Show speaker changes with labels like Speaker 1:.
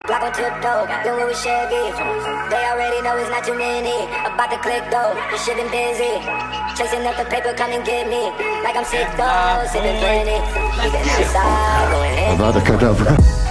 Speaker 1: Block on tiptoe, then when we share beef. They already know it's not too many. About to click though, the shit been busy. Chasing up the paper, come and get me. Like I'm sick though, sipping plenty. Even outside, going in.
Speaker 2: About to cut up.